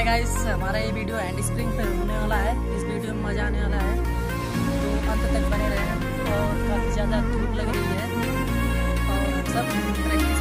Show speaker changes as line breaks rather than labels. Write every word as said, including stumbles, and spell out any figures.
Hi guys, हमारा ये video and spring पे होने वाला है। इस वीडियो में मज़ा आने वाला है, तो अंत तक बने रहें। और काफ़ी ज़्यादा धूप लग रही है और सब प्रैक्टिस